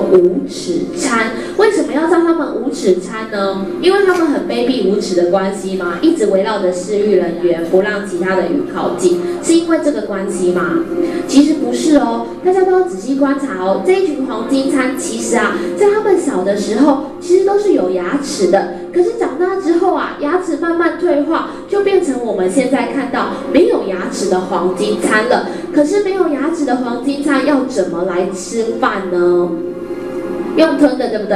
无齿参。为什么要叫他们无齿参呢？因为他们很卑鄙无耻的关系嘛，一直围绕着饲育人员，不让其他的鱼靠近，是因为这个关系吗？其实不是哦，大家都要仔细观察哦。这一群黄金参其实啊，在他们小的时候，其实都是有牙齿的，可是长大之后啊，牙齿慢慢退化，就变成我们现在看到没有牙齿的黄金参了。可是没有牙齿的黄金参要怎么来吃饭呢？用吞的，对不对？